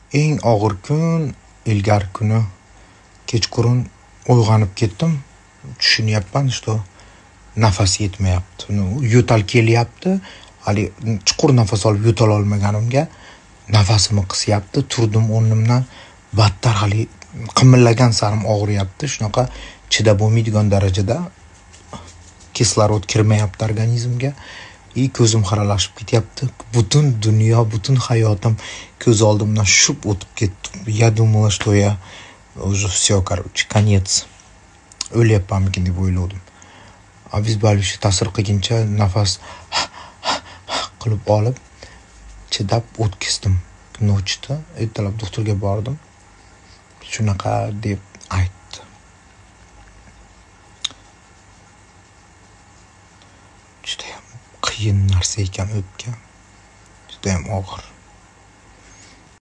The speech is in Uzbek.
eng og'ir kun ilgari kuni kechqurun uyg'onib ketdim. Tushunyapman, что nafas yetmayapti. Yo'tal kelyapti. Hali chuqur nafas olib yo'tal olmaganimga nafasimni qisyapti. Turdim o'rnimdan, battar hali qimirlagan sarim og'riyapti. Shunaqa chidab bo'lmaydigan darajada kislorod kirmayapti organizmga. Ko'zim xiralashib ketyapti. Butun dunyo, butun hayotim ko'z oldimdan shub o'tib ketdi. Я думала, что я уже все, короче, конец. O'lyapmanmikin deb o'yladim. Обезболивающий ta'sir qilguncha nafas qilib olib, chidab o'tkazdim. Nochda ertalab doktorga bordim. Shunaqa deb aytdi. Juda ham qiyin narsa ekan o'pka. Juda ham og'ir.